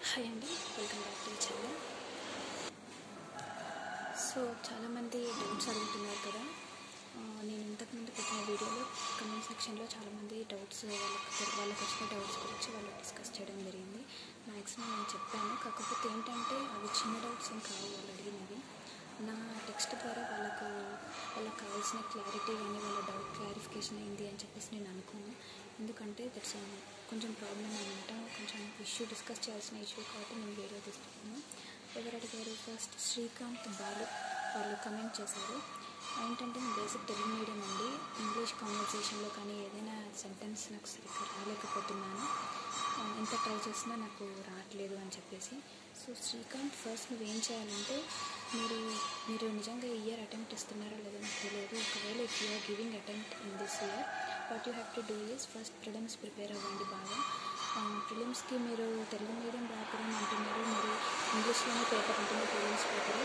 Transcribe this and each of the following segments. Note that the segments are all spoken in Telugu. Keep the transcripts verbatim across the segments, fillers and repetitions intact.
హాయ్ అండి, welcome back to channel. So చాలామంది డౌట్స్ అడుగుతున్నారు కదా. నేను ఇంతకుముందు పెట్టిన వీడియోలో కమెంట్ సెక్షన్లో చాలామంది డౌట్స్ వాళ్ళకి వాళ్ళకి వచ్చిన డౌట్స్ గురించి వాళ్ళు డిస్కస్ చేయడం జరిగింది. మ్యాక్సిమం నేను చెప్పాను, కాకపోతే ఏంటంటే అవి చిన్న డౌట్స్ ఏం కావు వాళ్ళు అడిగినవి. నా టెక్స్ట్ ద్వారా వాళ్ళకు వాళ్ళకి కావాల్సిన క్లారిటీ కానీ వాళ్ళ డౌట్ క్లారిఫికేషన్ అయింది అని చెప్పేసి నేను అనుకోను. ఎందుకంటే దట్స్ కొంచెం ప్రాబ్లం అనమాట, కొంచెం ఇష్యూ డిస్కస్ చేయాల్సిన ఇష్యూ కాబట్టి నేను వీడియో తీసుకున్నాను. ఎవరు అడిగారు? ఫస్ట్ శ్రీకాంత్ బాలు వాళ్ళు కమెంట్ చేశారు. ఏంటంటే నేను బేసిక్ తెలుగు మీడియం అండి, ఇంగ్లీష్ కాన్వర్సేషన్లో కానీ ఏదైనా సెంటెన్స్ నాకు సరిగ్గా రాలేకపోతున్నాను, ఎంత ట్రై చేసినా నాకు రావట్లేదు అని చెప్పేసి. సో శ్రీకాంత్, ఫస్ట్ నువ్వు ఏం చేయాలంటే మీరు మీరు నిజంగా ఈ ఇయర్ అటెంప్ట్ ఇస్తున్నారో లేదో నాకు తెలియదు. ఒకవేళ if you're giving attempt in this year, what you have to do is first prelims prepare అవ్వండి బాగా. ప్రిలిమ్స్కి మీరు తెలుగు మీడియం రాకడం అంటున్నారు, మీరు ఇంగ్లీష్లోనే పేపర్ ఉంటుంది ప్రిలిమ్స్ పేపర్.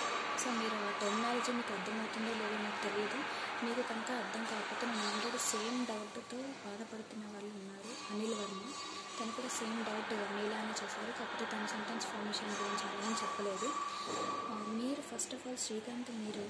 సో మీరు ఆ టెర్మినాలజీ మీకు అర్థమవుతుందో లేదో నాకు తెలియదు. మీకు కనుక అర్థం కాకపోతే నేను ఆల్రెడీ సేమ్ డౌట్తో బాధపడుతున్న వాళ్ళు ఉన్నారు. అనిల్ వర్మ, తను కూడా సేమ్ డౌట్ మీలానే చేశారు, కాకపోతే తన సెంటెన్స్ ఫార్మేషన్ గురించి అలా చెప్పలేదు. మీరు ఫస్ట్ ఆఫ్ ఆల్ శ్రీకాంత్, మీరు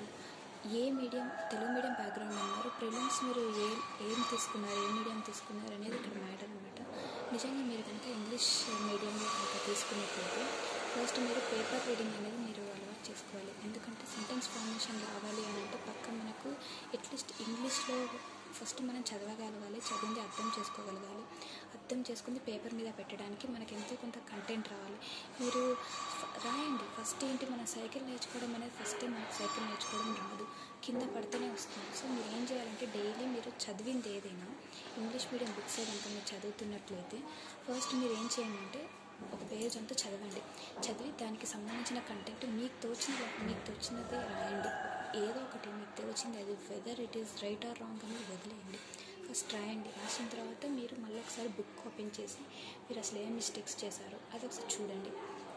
ఏ మీడియం, తెలుగు మీడియం బ్యాక్గ్రౌండ్ అన్నారు, ప్రిలిమ్స్ మీరు ఏ ఏం తీసుకున్నారు, ఏ మీడియం తీసుకున్నారు అనేది ఇక్కడ మ్యాటర్ అనమాట. నిజంగా మీరు కనుక ఇంగ్లీష్ మీడియంలో కనుక తీసుకున్నట్లయితే ఫస్ట్ మీరు పేపర్ రీడింగ్ అనేది మీరు అలవాటు చేసుకోవాలి. ఎందుకంటే సెంటెన్స్ ఫార్మేషన్ రావాలి అని అంటే పక్క మనకు అట్లీస్ట్ ఇంగ్లీష్లో ఫస్ట్ మనం చదవగలగాలి, చదివింది అర్థం చేసుకోగలగాలి. అర్థం చేసుకుంది పేపర్ మీద పెట్టడానికి మనకి ఎంతో కొంత కంటెంట్ రావాలి. మీరు రాయండి. ఫస్ట్ ఏంటి, మన సైకిల్ నేర్చుకోవడం అనేది ఫస్ట్ మనకు సైకిల్ నేర్చుకోవడం రాదు, కింద పడితేనే వస్తుంది. సో మీరు ఏం చేయాలంటే డైలీ మీరు చదివింది ఏదైనా ఇంగ్లీష్ మీడియం బుక్స్ కనుక మీరు చదువుతున్నట్లయితే ఫస్ట్ మీరు ఏం చేయండి అంటే ఒక పేజ్ అంతా చదవండి. చదివి దానికి సంబంధించిన కంటెంట్ మీకు తోచిన మీకు తోచినదే రాయండి. ఏదో ఒకటి మీకు తోచింది, అది whether it is right or wrong అనేది వదిలేయండి. ఫస్ట్ రాయండి. రాసిన తర్వాత మీరు మళ్ళీ ఒకసారి బుక్ ఓపెన్ చేసి మీరు అసలు ఏం మిస్టేక్స్ చేశారో అది ఒకసారి చూడండి.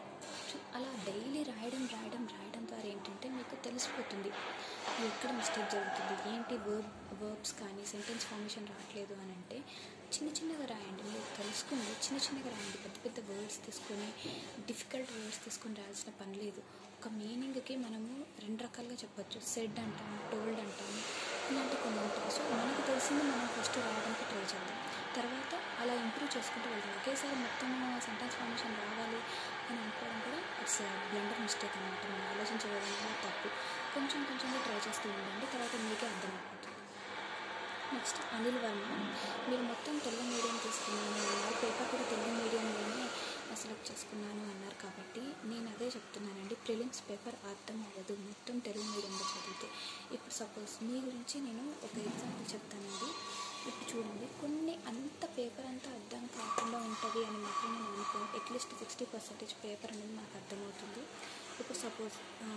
అలా డైలీ రాయడం రాయడం రాయడం ద్వారా ఏంటంటే మీకు తెలిసిపోతుంది ఎక్కడ మిస్టేక్ జరుగుతుంది, ఏంటి వర్బ్ వర్బ్స్ కానీ సెంటెన్స్ ఫార్మేషన్ రావట్లేదు అని అంటే చిన్న చిన్నగా రాయండి. మీరు తెలుసుకుని చిన్న చిన్నగా రాయండి. పెద్ద పెద్ద వర్డ్స్ తీసుకొని డిఫికల్ట్ వర్డ్స్ తీసుకొని రాయాల్సిన పని లేదు. ఒక మీనింగ్కి మనము రెండు రకాలుగా చెప్పచ్చు, సెడ్ అంటాము, టోల్డ్ అంటాము, ఇలాంటి కొన్ని ఉంటాయి. సో మనకు తెలిసింది మనం ఫస్ట్ రాయడానికి ట్రై చేద్దాం, తర్వాత అలా ఇంప్రూవ్ చేసుకుంటూ వెళ్తాం. ఒకేసారి మొత్తం సెంటెన్స్ ఫార్మేషన్ రావాలి అని అనుకోవడం కూడా ఇట్స్ బ్లండర్ మిస్టేక్ అనమాట. మనం ఆలోచించే విధంగా తప్పు. కొంచెం కొంచెంగా ట్రై చేస్తూ ఉండండి, తర్వాత మీకే అర్థమైపోతుంది. నెక్స్ట్ అనిల్ వర్మ, మీరు మొత్తం తెలుగు మీడియం తీసుకున్నాను అన్నారు, పేపర్ కూడా తెలుగు మీడియంలోనే సెలెక్ట్ చేసుకున్నాను అన్నారు. కాబట్టి నేను అదే చెప్తున్నానండి, ప్రిలిమ్స్ పేపర్ అర్థం అవ్వదు మొత్తం తెలుగు మీడియంలో చదివితే. ఇప్పుడు సపోజ్ మీ గురించి నేను ఒక ఎగ్జాంపుల్ చెప్తానండి. ఇప్పుడు చూడండి, కొన్ని అంత పేపర్ అంతా అర్థం కాకుండా ఉంటుంది అని మాత్రం నేను అనుకోను. అట్లీస్ట్ సిక్స్టీ పర్సెంటేజ్ పేపర్ అనేది మనకు అర్థమవుతుంది. ఇప్పుడు సపోజ్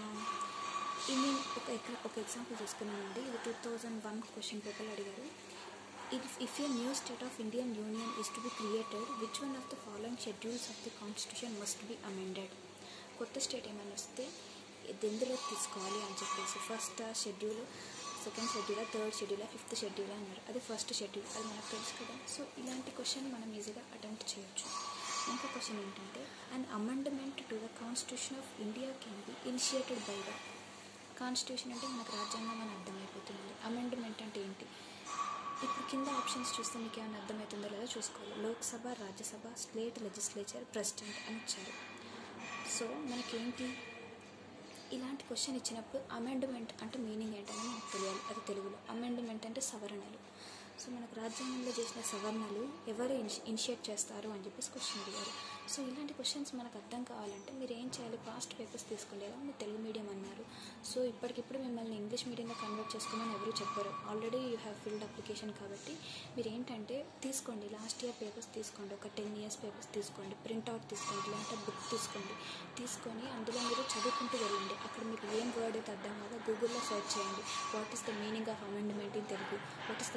ఇది ఒక ఒక ఎగ్జాంపుల్ తీసుకున్నానండి. ఇది టూ థౌజండ్ వన్ క్వశ్చన్ పేపర్లో అడిగారు. If if a new state of Indian union is to be created, which one of the following schedules of the constitution must be amended. కొత్త స్టేట్ ఏమైనా వస్తే ఎందులో తీసుకోవాలి అని చెప్పేసి first schedule, second schedule, third schedule, fifth schedule అన్నారు. అది ఫస్ట్ షెడ్యూల్, అది మనకు తెలుసు కదా. సో ఇలాంటి క్వశ్చన్ మనం ఈజీగా అటెంప్ట్ చేయొచ్చు. ఇంకో క్వశ్చన్ ఏంటంటే, an amendment to the constitution of India can be initiated by the. Constitution అంటే మనకు రాజ్యాంగం అని అర్థమైపోతుంది. అమెండ్మెంట్ అంటే ఏంటి? ఇప్పుడు కింద ఆప్షన్స్ చూస్తే మీకు ఏమైనా అర్థమవుతుందో లేదో చూసుకోవాలి. Lok Sabha, Rajya Sabha, state legislature, president అని ఇచ్చారు. సో మనకేంటి, ఇలాంటి క్వశ్చన్ ఇచ్చినప్పుడు అమెండ్మెంట్ అంటే మీనింగ్ ఏంటని మనకు తెలియాలి. అది తెలుగులో. అమెండ్మెంట్ అంటే సవరణలు. సో మనకు రాజ్యాంగంలో చేసిన సవరణలు ఎవరు ఇనిషి ఇనిషియేట్ చేస్తారు అని చెప్పేసి క్వశ్చన్ అడిగారు. సో ఇలాంటి క్వశ్చన్స్ మనకు అర్థం కావాలంటే మీరు ఏం చేయాలి, పాస్ట్ పేపర్స్ తీసుకోలేదా, మీరు తెలుగు మీడియం అన్నారు. సో ఇప్పటికిప్పుడు మిమ్మల్ని ఇంగ్లీష్ మీడియంలో కన్వర్ట్ చేసుకోమని ఎవరు చెప్పారు. Already you have filled application కాబట్టి మీరు ఏంటంటే తీసుకోండి, లాస్ట్ ఇయర్ పేపర్స్ తీసుకోండి, ఒక టెన్ ఇయర్స్ పేపర్స్ తీసుకోండి, ప్రింట్అవుట్ తీసుకోండి, లేదంటే బుక్ తీసుకోండి. తీసుకొని అందులో మీరు చదువుకుంటూ వెళ్ళండి. అక్కడ మీకు ఏం వర్డ్ అయితే అర్థం కాదో గూగుల్లో సెర్చ్ చేయండి. What is the meaning of amendment in Telugu, what is the meaning of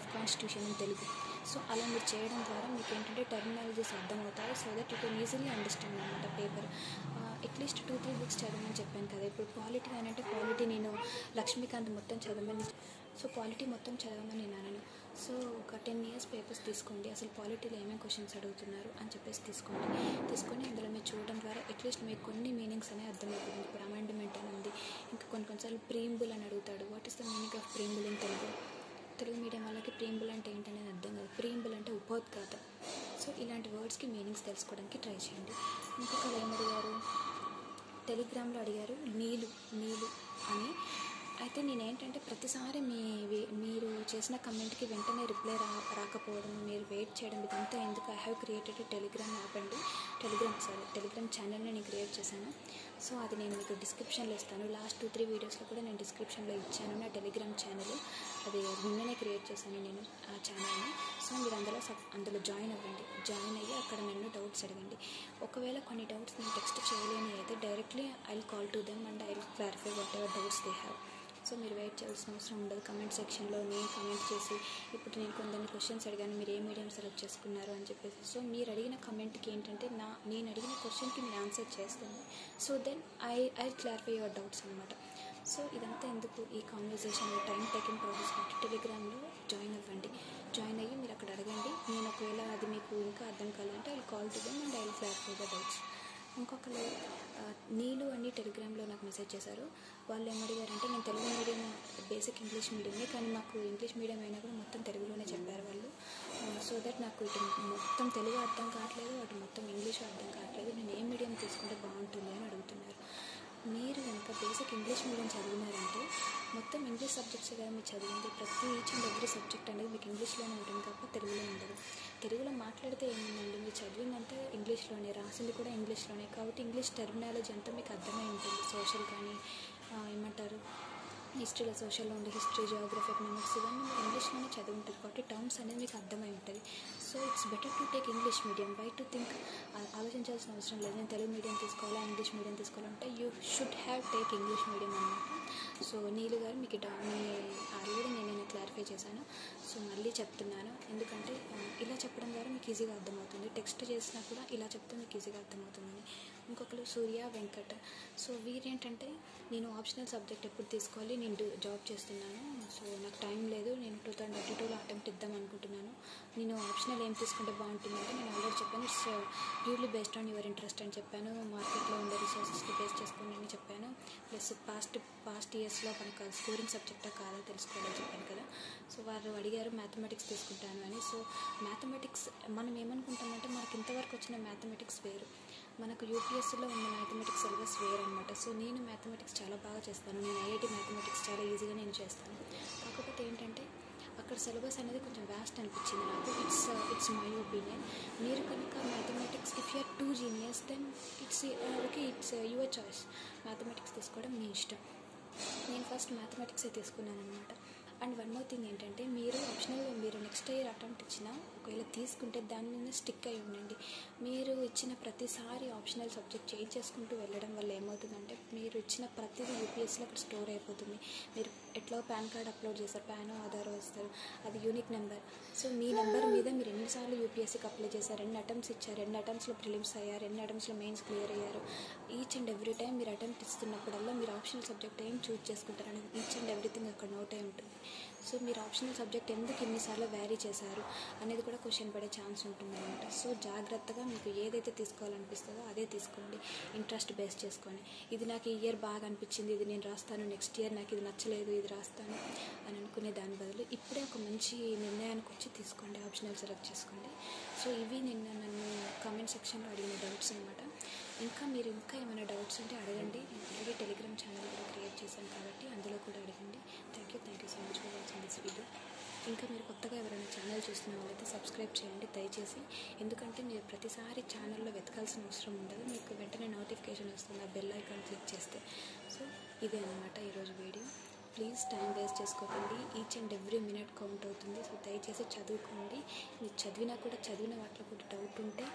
of constitution in Telugu. So అలా మీరు చేయడం ద్వారా మీకు ఏంటంటే టర్మినాలజీస్ అర్థమవుతాయి. So that you can easily understand అనమాట paper. At least two three books చదవమని చెప్పాను కదా. ఇప్పుడు పాలిటీ అని అంటే పాలిటీ నేను లక్ష్మీకాంత్ మొత్తం చదవమని, సో పాలిటీ మొత్తం చదవమని నేను అనను. సో ఒక టెన్ ఇయర్స్ పేపర్స్ తీసుకోండి, అసలు పాలిటీలో ఏమేమి క్వశ్చన్స్ అడుగుతున్నారు అని చెప్పేసి తీసుకోండి. తీసుకొని అందులో మీరు చూడడం ద్వారా అట్లీస్ట్ మీకు కొన్ని మీనింగ్స్ అనేవి అర్థమవుతుంది. ఇప్పుడు అమెండ్మెంట్ అని ఉంది, ఇంకా కొన్ని కొన్నిసార్లు ప్రీంబుల్ అని అడుగుతాడు. What is the meaning of preamble in Telugu? Telugu medium వాళ్ళకి ప్రీంబుల్ అంటే ఏంటనేది అర్థం కాదు. ప్రీంబుల్ అంటే ఉపోద్ఘాతం. సో ఇలాంటి వర్డ్స్కి మీనింగ్స్ తెలుసుకోవడానికి ట్రై చేయండి. ఇంకొకరు ఏమడిగారు, టెలిగ్రామ్లో అడిగారు నీళ్ళు నీళ్ళు అని. అయితే నేనేంటంటే ప్రతిసారి మీ మీరు చేసిన కమెంట్కి వెంటనే రిప్లై రా రాకపోవడం మీరు వెయిట్ చేయడం ఇదంతా ఎందుకు? I have created Telegram app అండి, టెలిగ్రామ్ సారీ టెలిగ్రామ్ ఛానల్ని నేను క్రియేట్ చేశాను. సో అది నేను మీకు డిస్క్రిప్షన్లో ఇస్తాను. లాస్ట్ టూ త్రీ వీడియోస్లో కూడా నేను డిస్క్రిప్షన్లో ఇచ్చాను నా టెలిగ్రామ్ ఛానల్. అది నిన్ననే క్రియేట్ చేశాను నేను ఆ ఛానల్ని. సో మీరు అందులో సబ్ అందులో జాయిన్ అవ్వండి. జాయిన్ అయ్యి అక్కడ నన్ను డౌట్స్ అడగండి. ఒకవేళ కొన్ని డౌట్స్ నేను టెక్స్ట్ చేయలేని అయితే directly I will call to them and I will clarify whatever doubts they have. So మీరు వెయిట్ చేయాల్సిన అవసరం ఉండదు. కమెంట్ సెక్షన్లో నేను కమెంట్ చేసి ఇప్పుడు నేను కొందరిని క్వశ్చన్స్ అడిగాను, మీరు ఏ మీడియం సెలెక్ట్ చేసుకున్నారు అని చెప్పేసి. సో మీరు అడిగిన కమెంట్కి ఏంటంటే నా నేను అడిగిన క్వశ్చన్కి మీరు ఆన్సర్ చేస్తుంది. So then I I clarify your doubts అనమాట. సో ఇదంతా ఎందుకు ఈ కాన్వర్జేషన్ టైం టేకింగ్ ప్రాసెస్ బట్టి టెలిగ్రామ్లో జాయిన్ అవ్వండి. జాయిన్ అయ్యి మీరు అక్కడ అడగండి. నేను ఒకవేళ అది మీకు ఇంకా అర్థం కావాలంటే I will call to them and I will clarify the doubts. ఇంకొకరు నీళ్ళు అని టెలిగ్రామ్లో నాకు మెసేజ్ చేశారు. వాళ్ళు ఏమడిగారంటే నేను తెలుగు మీడియం బేసిక్ ఇంగ్లీష్ మీడియమే, కానీ మాకు ఇంగ్లీష్ మీడియం అయినా కూడా మొత్తం తెలుగులోనే చెప్పారు వాళ్ళు. సో దట్ నాకు ఇటు మొత్తం తెలుగు అర్థం కావట్లేదు, అటు మొత్తం ఇంగ్లీష్ అర్థం కావట్లేదు, నేను ఏ మీడియం తీసుకుంటే బాగుంటుంది అని అడుగుతున్నారు. మీరు కనుక బేసిక్ ఇంగ్లీష్ మీడియం చదివినారంటే మొత్తం ఇంగ్లీష్ సబ్జెక్ట్స్ కదా మీరు చదివింది. ప్రతి ఈచ్ అండ్ ఎవ్రీ సబ్జెక్ట్ అనేది మీకు ఇంగ్లీష్లోనే ఉంటుంది కాబట్టి తెలుగులో ఉండదు. తెలుగులో మాట్లాడితే ఏముందండి, మీరు చదివిందంటే ఇంగ్లీష్లోనే, రాసింది కూడా ఇంగ్లీష్లోనే, కాబట్టి ఇంగ్లీష్ టెర్మినాలజీ అంతా మీకు అర్థమై ఉంటుంది. సోషల్ కానీ ఏమంటారు హిస్టరీలో సోషల్లో ఉండే హిస్టరీ, జియోగ్రఫీ, ఎకనామిక్స్ ఇవన్నీ మీరు ఇంగ్లీష్లోనే చదివి ఉంటుంది కాబట్టి టర్మ్స్ అనేది మీకు అర్థమై ఉంటుంది. So it's better to take English medium. Why to think ఆలోచించాల్సిన అవసరం లేదు నేను తెలుగు మీడియం తీసుకోవాలా ఇంగ్లీష్ మీడియం తీసుకోవాలంటే you should have take English medium అనమాట. సో నీలు గారు మీకు డా మీ ఆల్రెడీ నేను నేను క్లారిఫై చేశాను. సో మళ్ళీ చెప్తున్నాను, ఎందుకంటే ఇలా చెప్పడం ద్వారా మీకు ఈజీగా అర్థమవుతుంది. టెక్స్ట్ చేసినా కూడా ఇలా చెప్తే మీకు ఈజీగా అర్థమవుతుందని. ఇంకొకరు సూర్య వెంకట్. సో వీరేంటంటే నేను ఆప్షనల్ సబ్జెక్ట్ ఎప్పుడు తీసుకోవాలి, నేను జాబ్ చేస్తున్నాను, సో నాకు టైం లేదు, నేను టూ థౌసండ్ ట్వంటీ టూలో అటెంప్ట్ ఇద్దాం అనుకుంటున్నాను, నేను ఆప్షనల్ ఏం తీసుకుంటే బాగుంటుందంటే నేను ఆల్రెడీ చెప్పాను it's purely based on your interest అని చెప్పాను. మార్కెట్లో ఉండే రిసోర్సెస్కి బేస్ చేసుకుని అని చెప్పాను. ప్లస్ పాస్ట్ పాస్ట్ ఇయర్స్లో మనకు స్కోరింగ్ సబ్జెక్టా కాదా తెలుసుకోవాలని చెప్పాను కదా. సో వారు అడిగారు మ్యాథమెటిక్స్ తీసుకుంటాను అని. సో మ్యాథమెటిక్స్ మనం ఏమనుకుంటామంటే మనకి ఇంతవరకు వచ్చిన మ్యాథమెటిక్స్ వేరు, మనకు యూపీఎస్సీలో ఉన్న మ్యాథమెటిక్స్ సిలబస్ వేరు అనమాట. సో నేను మ్యాథమెటిక్స్ చాలా బాగా చేస్తాను, నేను ఐఐటి మ్యాథమెటిక్స్ చాలా ఈజీగా నేను చేస్తాను. కాకపోతే ఏంటంటే అక్కడ సిలబస్ అనేది కొంచెం వ్యాస్ట్ అనిపించింది నాకు. It's it's my opinion. మీరు కనుక mathematics if you're too genius then it's okay, it's your choice. Mathematics తీసుకోవడం మీ ఇష్టం. నేను ఫస్ట్ మ్యాథమెటిక్సే తీసుకున్నాను అనమాట. అండ్ వన్ మోర్ థింగ్ ఏంటంటే మీరు ఆప్షనల్ మీరు నెక్స్ట్ ఇయర్ అటెంప్ట్ ఇచ్చినా ఒకవేళ తీసుకుంటే దాని మీద స్టిక్ అయి ఉండండి. మీరు ఇచ్చిన ప్రతిసారి ఆప్షనల్ సబ్జెక్ట్ చేంజ్ చేసుకుంటూ వెళ్ళడం వల్ల ఏమవుతుందంటే మీరు ఇచ్చిన ప్రతిదీ యూపీఎస్సీలో అక్కడ స్టోర్ అయిపోతుంది. మీరు ఎట్లా పాన్ కార్డ్ అప్లోడ్ చేస్తారు, పాన్ ఆధార్ ఇస్తారు, అది యూనిక్ నెంబర్. సో మీ నెంబర్ మీద మీరు ఎన్నిసార్లు యూపీఎస్సీకి అప్లై చేశారు, రెండు అటెంప్ట్స్ ఇచ్చారు, రెండు అటెంప్ట్స్లో ప్రిలిమ్స్ అయ్యారు, రెండు అటెంప్ట్స్లో మెయిన్స్ క్లియర్ అయ్యారు. ఈచ్ అండ్ ఎవ్రీ టైం మీరు అటెంప్ట్ ఇస్తున్నప్పుడల్లా మీరు ఆప్షనల్ సబ్జెక్ట్ ఏం చూస్ చేసుకుంటారు అనేది ఈచ్ అండ్ ఎవ్రీథింగ్ అక్కడ నోట్ అయి ఉంటుంది. సో మీరు ఆప్షనల్ సబ్జెక్ట్ ఎందుకు ఎన్నిసార్లు వ్యారీ చేశారు అనేది కూడా క్వశ్చన్ పడే ఛాన్స్ ఉంటుంది అనమాట. సో జాగ్రత్తగా మీకు ఏదైతే తీసుకోవాలనిపిస్తుందో అదే తీసుకోండి, ఇంట్రెస్ట్ బేస్ చేసుకొని. ఇది నాకు ఈ ఇయర్ బాగా అనిపించింది, ఇది నేను రాస్తాను, నెక్స్ట్ ఇయర్ నాకు ఇది నచ్చలేదు, ఇది రాస్తాను అని అనుకునే దాని బదులు ఇప్పుడే ఒక మంచి నిర్ణయానికి వచ్చి తీసుకోండి, ఆప్షనల్ సెలెక్ట్ చేసుకోండి. సో ఇవి నిన్న నన్ను కామెంట్ సెక్షన్లో అడిగిన డౌట్స్ అనమాట. ఇంకా మీరు ఇంకా ఏమైనా డౌట్స్ ఉంటే అడగండి. నేను ఆల్రెడీ టెలిగ్రామ్ ఛానల్ కూడా క్రియేట్ చేశాను కాబట్టి అందులో కూడా అడగండి. Thank you thank you so much for watching this video. ఇంకా మీరు కొత్తగా ఎవరైనా ఛానల్ చూస్తున్న వాళ్ళైతే సబ్స్క్రైబ్ చేయండి దయచేసి, ఎందుకంటే మీరు ప్రతిసారి ఛానల్లో వెతకాల్సిన అవసరం ఉండదు, మీకు వెంటనే నోటిఫికేషన్ వస్తుంది ఆ బెల్ ఐకాన్ క్లిక్ చేస్తే. సో ఇదే అనమాట ఈరోజు వీడియో. ప్లీజ్ టైం వేస్ట్ చేసుకోకండి, each and every minute count అవుతుంది. సో దయచేసి చదువుకోండి. మీరు చదివినా కూడా చదివిన వాటిలో కూడా డౌట్ ఉంటే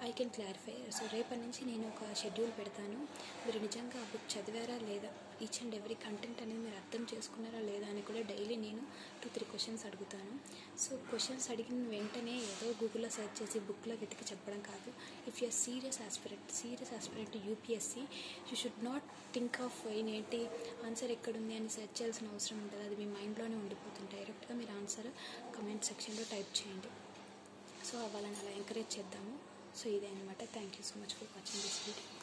ఐ కెన్ క్లారిఫై. సో రేపటి నుంచి నేను ఒక షెడ్యూల్ పెడతాను. మీరు నిజంగా ఆ బుక్ చదివారా లేదా, ఈచ్ అండ్ ఎవ్రీ కంటెంట్ అనేది మీరు అర్థం చేసుకున్నారా లేదా అని కూడా డైలీ నేను టూ త్రీ క్వశ్చన్స్ అడుగుతాను. సో క్వశ్చన్స్ అడిగిన వెంటనే ఏదో గూగుల్లో సెర్చ్ చేసి బుక్లో వెతికి చెప్పడం కాదు. If you're serious aspirant serious aspirant UPSC, you should not think of ఏంటి ఆన్సర్ ఎక్కడుంది అని సెర్చ్ చేయాల్సిన అవసరం ఉంటుంది. అది మీ మైండ్లోనే ఉండిపోతుంది. డైరెక్ట్గా మీరు ఆన్సర్ కమెంట్ సెక్షన్లో టైప్ చేయండి. సో వాళ్ళని అలా ఎంకరేజ్ చేద్దాము. సో ఇదే అనమాట. Thank you so much for watching this video.